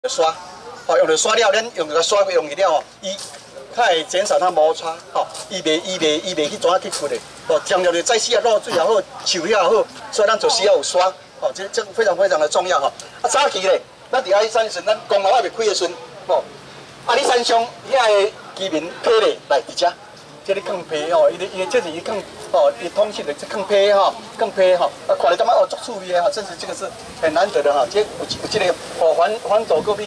刷，哦，用着刷了，咱用着刷用去了哦，伊较会减少它摩擦，吼，伊袂去怎啊去骨的，哦，添了就再洗啊，漏水也好，手也好，所以咱就需要有刷，哦，这非常非常的重要哈。啊，早期咧，咱伫阿里山时，咱公路还袂开的时，哦，阿里山上遐个居民批咧来伫遮。 这里更皮哦，伊这是伊更哦，伊通讯的这更皮哈，更皮哈，啊，看了感觉哦，足趣味哈，真是这个是很难得的哈，这有这个哦环岛戈壁。